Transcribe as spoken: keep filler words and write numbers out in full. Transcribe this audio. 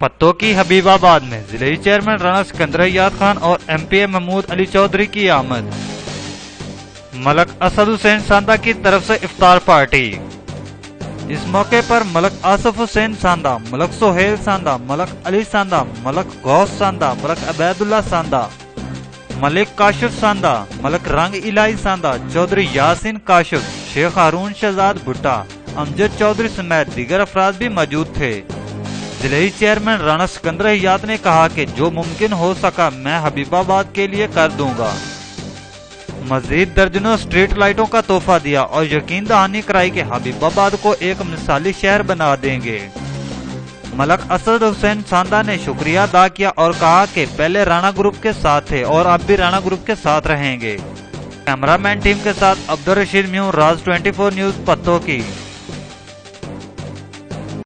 पत्तों की हबीबाबाद में जिले चेयरमैन राणा सिकंदर हयात खान और M P A Mahmood Ali Chaudhry की आमद। मलक असद हुसैन सांदा की तरफ से इफ्तार पार्टी। इस मौके पर मलक आसिफ हुसैन सांदा, मलक सोहेल सांदा, मलक अली सांदा, मलक गौस सांदा, मलक अबैदुल्ला सांदा, मलिक काशिफ सांदा, मलक रंग इलाही सांदा, चौधरी यासीन काशिफ, शेख हारून शहजाद भुट्टा, अमजद चौधरी समेत दीगर अफराद भी मौजूद थे। जिले चेयरमैन राणा सिकंदर हयात ने कहा कि जो मुमकिन हो सका मैं हबीबाबाद के लिए कर दूंगा। मजीद दर्जनों स्ट्रीट लाइटों का तोहफा दिया और यकीन दहानी कराई कि हबीबाबाद को एक मिसाली शहर बना देंगे। मलक असद हुसैन सांदा ने शुक्रिया अदा किया और कहा कि पहले राणा ग्रुप के साथ थे और अब भी राणा ग्रुप के साथ रहेंगे। कैमरामैन टीम के साथ अब्दुल रशीद म्यू, राज चौबीस न्यूज पत्तों की।